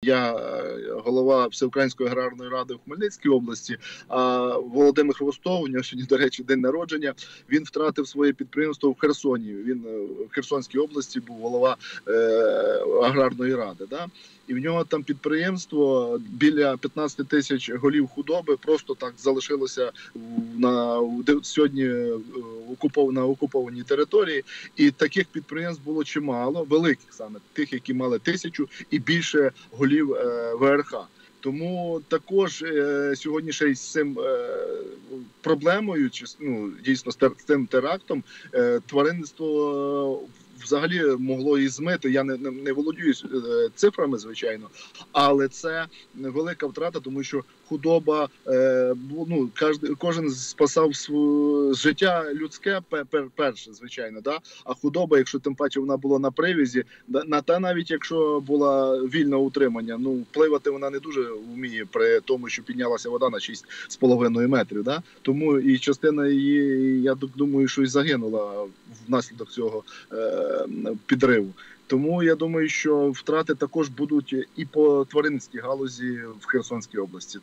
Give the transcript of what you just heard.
я голова Всеукраїнської аграрної ради в Хмельницькій області, а Володимир Хвостов, у нього сьогодні, до речі, день народження, він втратив своє підприємство в Херсоні. Він в Херсонській області був голова аграрної ради. Да? І в нього там підприємство, біля 15 тисяч голів худоби просто так залишилося сьогодні на окупованій території. І таких підприємств було чимало, великих саме, тих, які мали 1000 і більше голів ВРХ. Тому також сьогодні ще й з цим проблемою, дійсно з цим терактом, тваринництво взагалі могло і змити. Я не володію цифрами, звичайно, але це велика втрата, тому що худоба, кожен спасав життя людське перше, звичайно, да? А худоба, якщо тим паче вона була на привізі, навіть якщо була вільне утримання, пливати вона не дуже вміє при тому, що піднялася вода на 6,5 метрів, да? Тому і частина її, я думаю, що і загинула внаслідок цього підриву. Тому я думаю, що втрати також будуть і по тваринницькій галузі в Херсонській області.